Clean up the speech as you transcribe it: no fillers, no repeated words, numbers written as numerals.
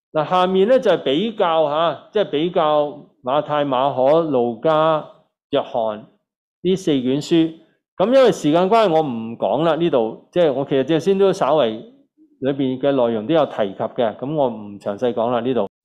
嗱，下面咧就係比較嚇，即係比較馬太、馬可、路加、約翰呢4卷書。咁因為時間關係，我唔講啦。呢度即係我其實先都稍為裏邊嘅內容都有提及嘅，咁我唔詳細講啦呢度。